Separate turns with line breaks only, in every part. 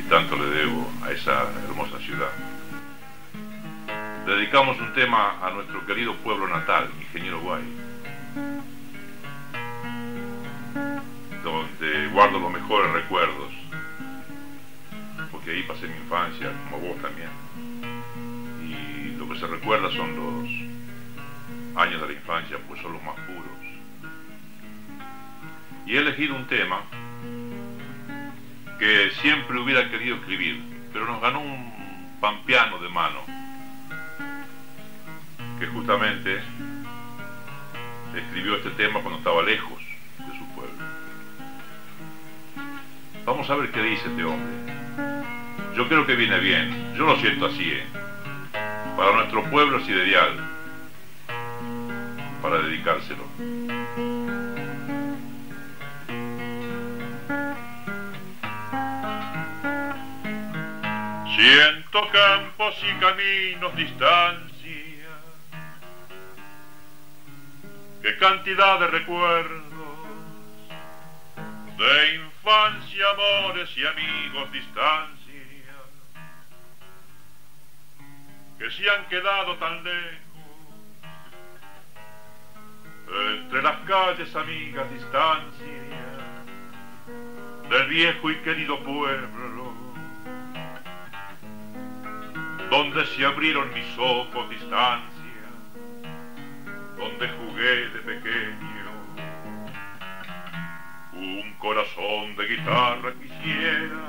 tanto le debo a esa hermosa ciudad. Dedicamos un tema a nuestro querido pueblo natal, Ingeniero Guay, donde guardo los mejores recuerdos, porque ahí pasé mi infancia, como vos también, y lo que se recuerda son los años de la infancia, pues son los más puros. Y he elegido un tema que siempre hubiera querido escribir, pero nos ganó un pampeano de mano, que justamente escribió este tema cuando estaba lejos de su pueblo. Vamos a ver qué dice este hombre. Yo creo que viene bien, yo lo siento así, Para nuestro pueblo es ideal para dedicárselo. Siento campos y caminos, distancia, qué cantidad de recuerdos, de infancia, amores y amigos, distancia, que se han quedado tan lejos, entre las calles amigas, distancia, del viejo y querido pueblo, donde se abrieron mis ojos, distancia, donde jugué de pequeño, un corazón de guitarra quisiera,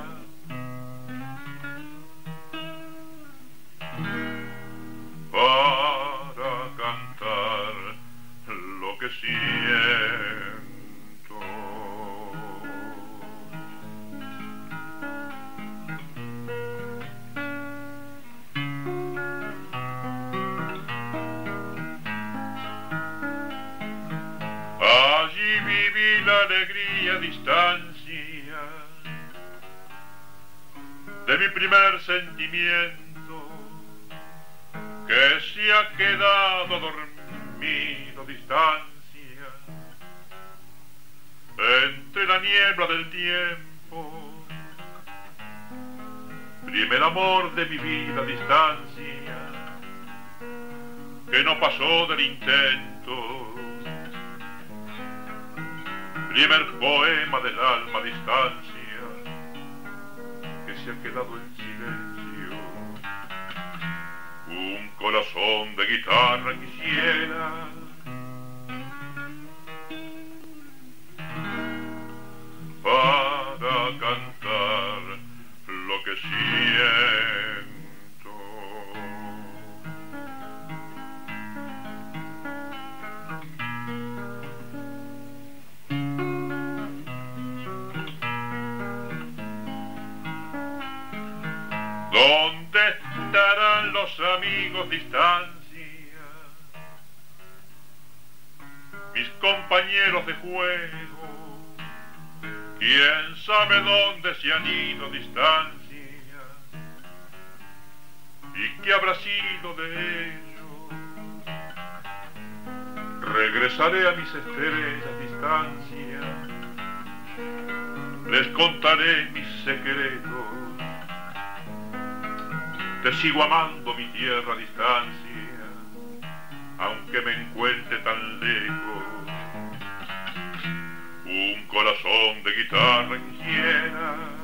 para cantar lo que siento. Allí viví la alegría, distancia, de mi primer sentimiento, que se ha quedado dormido, distancia, entre la niebla del tiempo, primer amor de mi vida, distancia, que no pasó del intento, primer poema del alma, distancia, que se ha quedado en silencio, un corazón de guitarra quisiera, para cantar lo que siento. ¿Dónde estarán los amigos, distancia? Mis compañeros de juego, quién sabe dónde se han ido, distancia, y qué habrá sido de ellos. Regresaré a mis estrellas, distancia, les contaré mis secretos. Te sigo amando, mi tierra, distancia, aunque me encuentre tan lejos. Un corazón de guitarra quisiera,